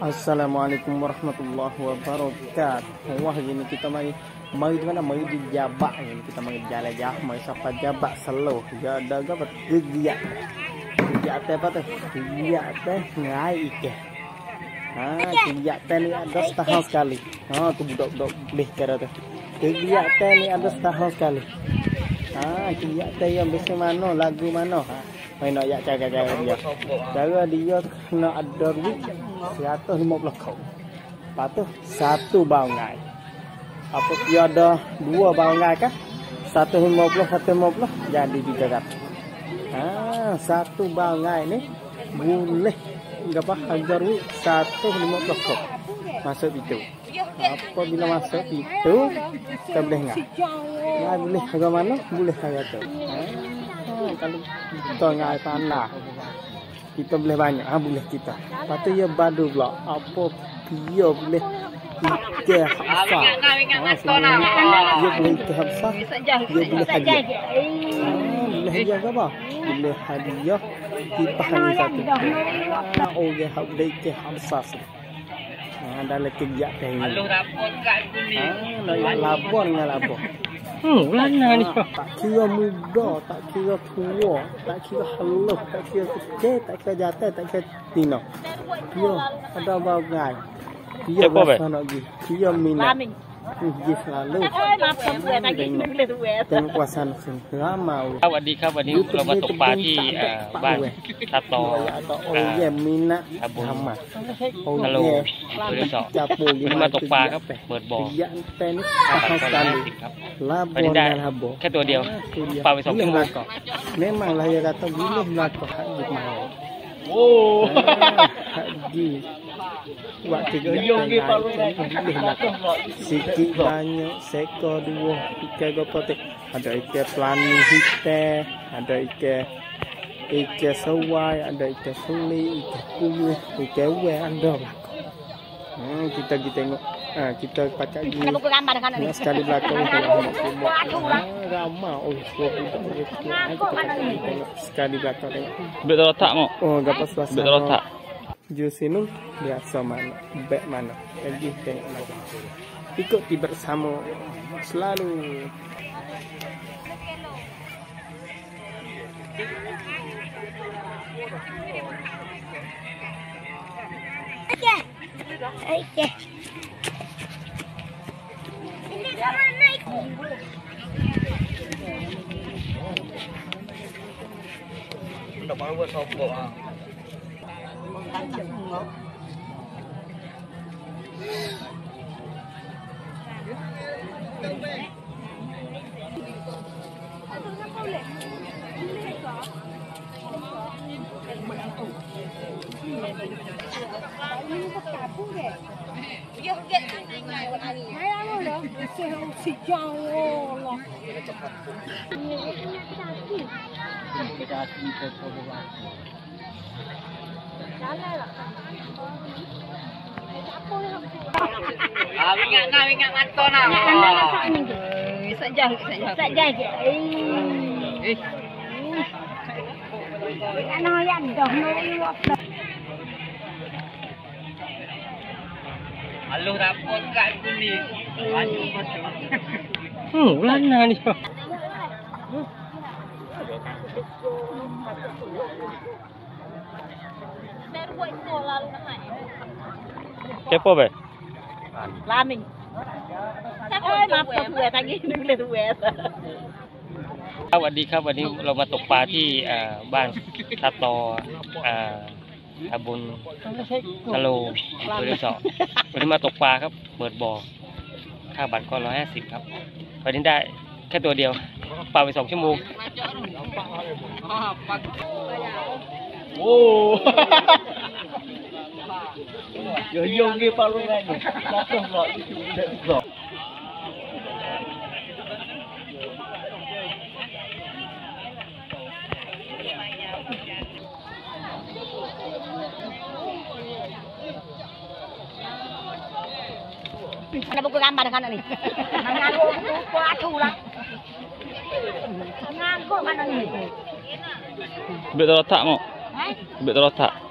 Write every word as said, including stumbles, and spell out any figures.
Assalamualaikum warahmatullahi wabarakatuh. Wah, ini kita mai mai di mana? Mai di Jabak ini. Kita mai jalan-jalan, mai sapa Jabak Selo. Ya ada apa? Gigiak. Gigiak teh apa teh? Gigiak teh ngai ke. Ah, gigiak teh ni ada setahun sekali. Ah, tu budak-budak boleh kira tu. Gigiak teh ni ada setahun sekali. Ah, gigiak teh yang biasa mana? Lagu mana? Mai nak yak cara-cara dia. Cara dia kena ada duit seratus lima puluh kau. Lepas tu satu baungai. Apa dia ada dua baungai kan? seratus lima puluh, seratus lima puluh jadi tiga ratus. Ah, satu baungai ni boleh berapa harga duit seratus lima puluh kau. Masuk itu. Apabila masuk itu kita boleh enggak? Ya boleh harga mana? Boleh harga tu. Kalau kita ngai tanah kita boleh banyak, ha, boleh kita. Lepas tu dia badu pula apa dia boleh ikan hafsa. Dia boleh ikan hafsa, dia boleh hadiah. Boleh hadiah ke apa? Boleh hadiah kita hanya satu. Oh, dia boleh ikan hafsa. Dalam kerja kayak ini. Ah, labor dengan labor. Hmm, lana ni. Tak kira muda, tak kira tua, tak kira halus, tak kira kecil, tak kira jatuh, tak kira tino. Dia ada bagai. Dia rasa nak pergi. Dia minat. Pergi selalu. Tengok kuasa sini. Ramai. สวัสดีครับวันนี้เรามาตกปลาที่บ้านตาตอโอ้ยminat ตำบลฮัลโหลบริษัทวันนี้มาตกปลาครับเปิดบ่อ tenis ครับวันนี้ได้แค่ตัวเดียวปลาไปสองชั่วโมงก่อน memang lah ya kata boleh melakuk haji mau. Oh, haji waktu yogi boleh melakuk sikit banyak sekor dua ikan gopotek ada ikan pelani hitam ada ikan ikan sawai ada ikan suli ikan puyuh ikan uwe ada lah. Hmm, kita kita tengok ah kita pakai gini ya, sekali belakang ramai oh sekali belakang tengok betul letak mau oh gapas suasana betul letak jus ini biasa mana baik mana lagi tengok lagi ikuti bersama selalu. Oke. Ini jangan naik. Udah mau buat sopok ah. Ah, ingat nak ingat mata nak. Saja saja. Saja je. Eh. Ano yan dah mau. Aluh rapot kat sini. Laju betul. Hmm, lana ni. Baru buat itu lalu nak. Kepo be? Lamin. Eh, maaf gue tadi dulu tu gue. สวัสดีครับวันนี้เรามาตกปลาที่บ้านตาตอตำบลฮัลโหลบริษัทวันนี้มาตกปลาครับเปิดบ่อค่าบัตรก็ร้อยห้าสิบครับวันนี้ได้แค่ตัวเดียวปลาไปสองชั่วโมงโอ้ยโยงกี่ปลาลงไงเนี่ยปลาต้องรอที่สุดเด็ดสอง Ada buku gambar kan ni. Nganggo buku aku lah. Nganggo mana ni? Betul letak mau. Betul letak.